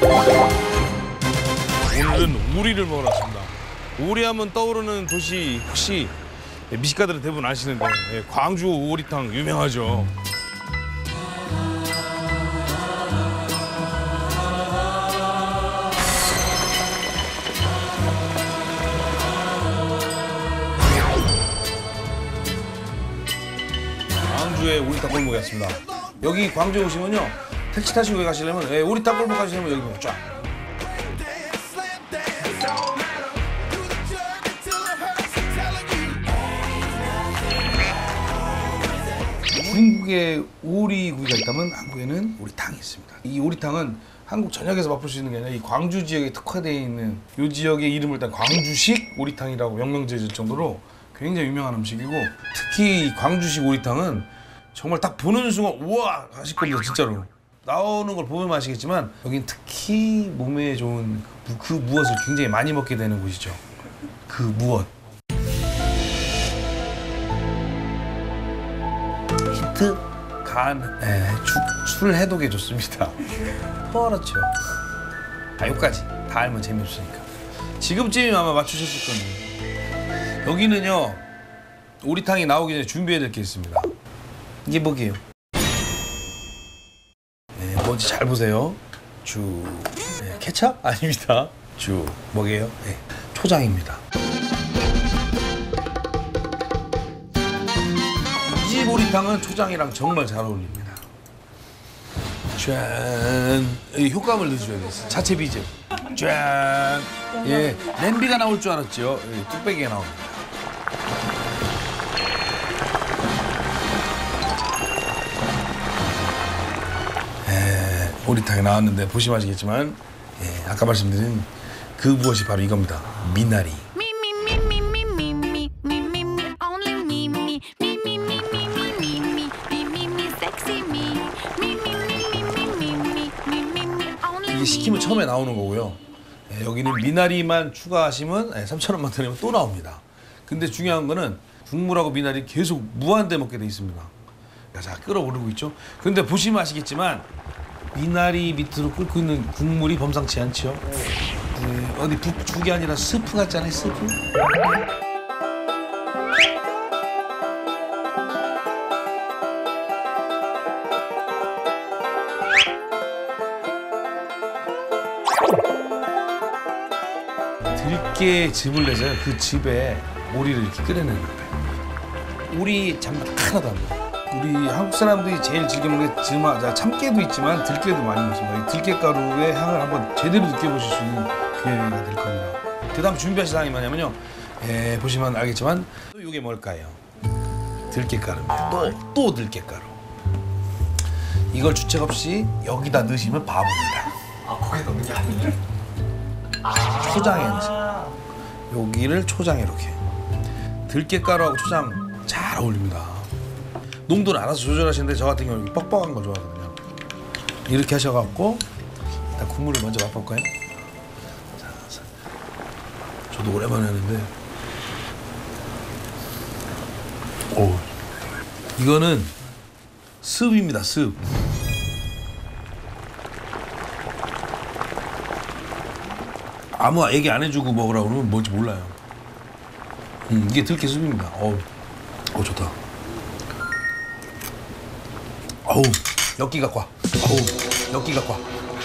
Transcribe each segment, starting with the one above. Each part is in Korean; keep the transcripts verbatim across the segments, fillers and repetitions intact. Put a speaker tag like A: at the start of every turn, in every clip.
A: 오늘은 오리를 먹으러 왔습니다. 오리하면 떠오르는 도시 혹시 미식가들은 대부분 아시는데 예, 광주 오리탕 유명하죠. 광주의 오리탕 골목에 왔습니다. 여기 광주에 오시면요 택시 타시고 가시려면 예, 오리탕 골목 가시려면 여기 쫙. 중국에 오리구이가 있다면 한국에는 오리탕이 있습니다. 이 오리탕은 한국 전역에서 맛볼 수 있는 게 아니라 이 광주 지역에 특화되어 있는 이 지역의 이름을 딴 광주식 오리탕이라고 명명지어질 정도로 굉장히 유명한 음식이고, 특히 이 광주식 오리탕은 정말 딱 보는 순간 우와 하실 겁니다. 진짜로 나오는 걸 보면 아시겠지만 여긴 특히 몸에 좋은 그 무엇을 굉장히 많이 먹게 되는 곳이죠. 그 무엇. 힌트? 간, 에, 죽, 술 해독에 좋습니다. 그렇죠. 다 여기까지 다 알면 재미없으니까. 지금쯤이면 아마 맞추셨을 겁니다. 여기는요 오리탕이 나오기 전에 준비해야 될 게 있습니다. 이게 뭐게요? 네, 뭔지 잘 보세요. 쭉 네, 케찹? 아닙니다. 쭉 뭐게요? 네, 초장입니다. 이 집 오리탕은 초장이랑 정말 잘 어울립니다. 짠, 이 효과음을 넣어줘야 돼요. 자체 비즈. 짠. 예, 냄비가 나올 줄 알았죠. 예, 뚝배기가 나옵니다. 예, 오리탕이 나왔는데 보시면 아시겠지만 예, 아까 말씀드린 그 무엇이 바로 이겁니다. 미나리. 이게 시키면 처음에 나오는 거고요. 예, 여기는 미나리만 추가하시면 예, 삼천 원만 더 내면 또 나옵니다. 근데 중요한 거는 국물하고 미나리 계속 무한대 먹게 돼 있습니다. 자, 끓어오르고 있죠. 근데 보시면 아시겠지만 미나리 밑으로 끓고 있는 국물이 범상치 않죠. 네, 어디 국, 죽이 아니라 스프 같잖아요. 스프. 들깨 즙을 내서요. 그 즙에 오리를 이렇게 끓여내는 거예요. 오리 장난 하나도 안 돼요. 우리 한국 사람들이 제일 즐겨 먹는 게 즈마, 참깨도 있지만 들깨도 많이 먹습니다. 들깨가루의 향을 한번 제대로 느껴보실 수 있는 기회가 될 겁니다. 그 다음 준비하실 사항이 뭐냐면요. 에, 보시면 알겠지만 또 이게 뭘까요? 들깨가루입니다. 또, 또 들깨가루. 이걸 주책 없이 여기다 넣으시면 바보입니다.
B: 아, 거기에 넣는 게 아니에요? 아
A: 초장에 넣으세요. 여기를 초장에 이렇게. 들깨가루하고 초장 잘 어울립니다. 농도는 알아서 조절하시는데 저 같은 경우는 뻑뻑한 거 좋아하거든요. 이렇게 하셔갖고 일단 국물을 먼저 맛볼까요? 자, 자. 저도 오랜만에 하는데 오, 이거는 습입니다. 습. 아무 얘기 안 해주고 먹으라고 그러면 뭔지 몰라요. 음, 이게 들깨 습입니다. 어우, 어 좋다. 어우, 엽기 갖고 와. 어우, 엽기 갖고 와.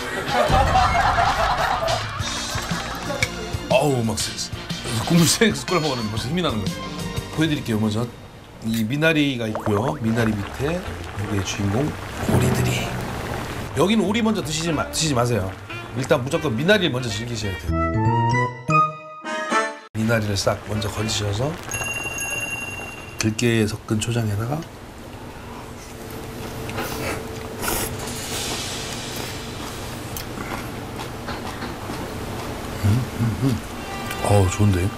A: 어우, 막 국물 쌩 끓여 먹었는데 벌써 힘이 나는 거예요. 보여드릴게요. 먼저 이 미나리가 있고요. 미나리 밑에 여기의 주인공 오리들이. 여기는 오리 먼저 드시지 마, 드시지 마세요. 일단 무조건 미나리를 먼저 즐기셔야 돼요. 미나리를 싹 먼저 건지셔서 들깨에 섞은 초장에다가 음, 음, 음. 어우, 좋은데?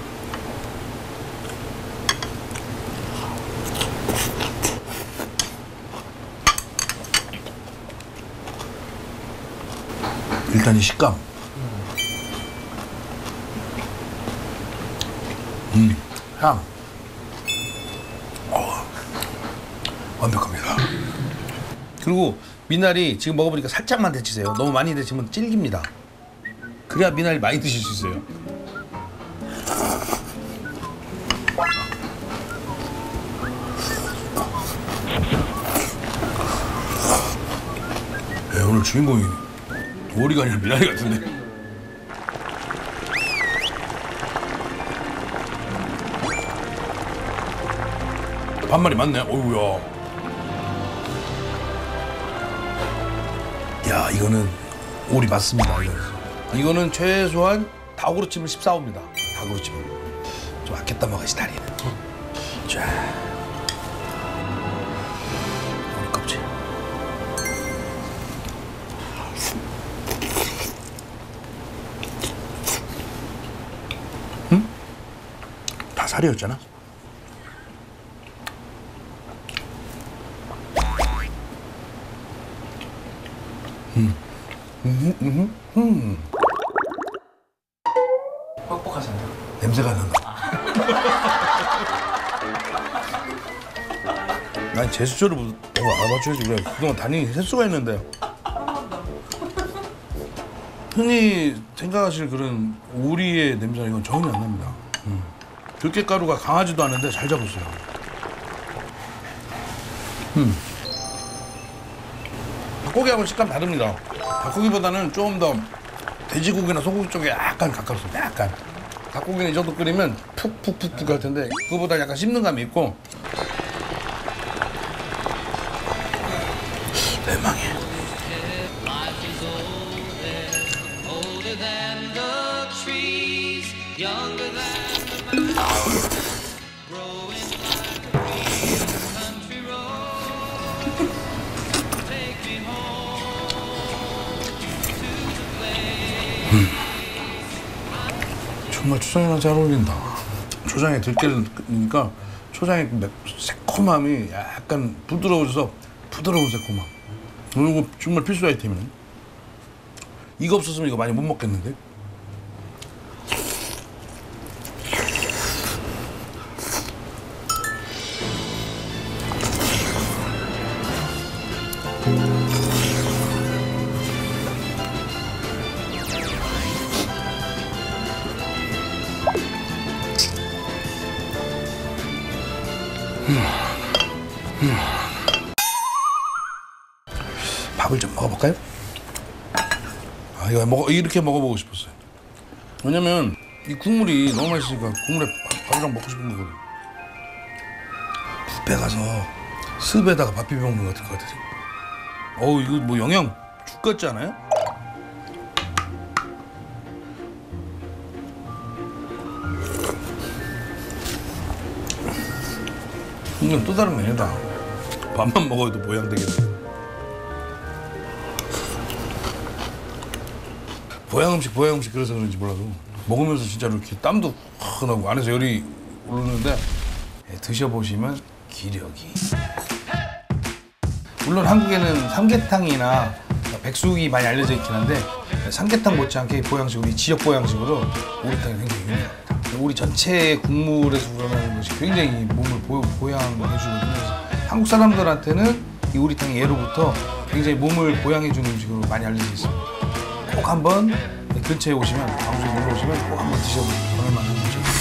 A: 일단 이 식감. 음, 향. 어, 완벽합니다. 그리고 미나리 지금 먹어보니까 살짝만 데치세요. 너무 많이 데치면 질깁니다. 그래야 미나리 많이 드실 수 있어요. 네, 오늘 주인공이 도리가 아니라 미나리 같은데. 반마리 맞네. 어우야. 야, 이거는 오리 맞습니다. 이거. 이거는 최소한 닭으로 치면 십사 호입니다. 닭으로 치면. 좀 아꼈다 먹어야지, 다리는. 자. 오리 껍질. 응? 다 살이었잖아. 음. 음, 음, 음.
B: 뻑뻑하잖아요.
A: 냄새가 난다. 난 제스처를 뭐, 어, 알아맞혀야지. 그래. 그동안 단위 횟수가 있는데. 흔히 생각하실 그런 오리의 냄새가 이건 전혀 안 납니다. 음. 들깨가루가 강하지도 않은데 잘 잡았어요. 음. 닭고기하고 식감 다릅니다. 닭고기보다는 조금 더 돼지고기나 소고기 쪽에 약간 가까웠습니다. 약간. 닭고기는 이 정도 끓이면 푹푹푹푹 할 텐데 그거보다 약간 씹는 감이 있고. 대망해. 음. 정말 초장이랑 잘 어울린다. 초장에 들깨를 넣으니까 초장의 그 새콤함이 약간 부드러워져서 부드러운 새콤함. 이거 정말 필수 아이템이네. 이거 없었으면 이거 많이 못 먹겠는데? 음. 음. 밥을 좀 먹어볼까요? 아, 이거 먹어, 이렇게 먹어보고 싶었어요. 왜냐면 이 국물이 너무 맛있으니까 국물에 밥, 밥이랑 먹고 싶은 거거든. 뷔페 가서 습에다가 밥 비벼 먹는 것 같을 것 같아요. 어우, 이거 뭐 영양 죽 같지 않아요? 이건 또 다른 메뉴다. 밥만 먹어도 모양되겠네. 보양 음식, 보양 음식 그래서 그런지 몰라도 먹으면서 진짜로 이렇게 땀도 확 나고 안에서 열이 오르는데 예, 드셔보시면 기력이. 물론 한국에는 삼계탕이나 백숙이 많이 알려져 있긴 한데 삼계탕 못지않게 보양식, 우리 지역 보양식으로 오리탕이 굉장히 유명합니다. 우리 전체 국물에서 우러나는 것이 굉장히 몸을 보, 보양해주거든요. 한국 사람들한테는 이 오리탕이 예로부터 굉장히 몸을 보양해주는 음식으로 많이 알려져 있습니다. 꼭 한번 근처에 오시면, 광주에 놀러 오시면 꼭 한번 드셔보시면 정말 만든 음식입니다.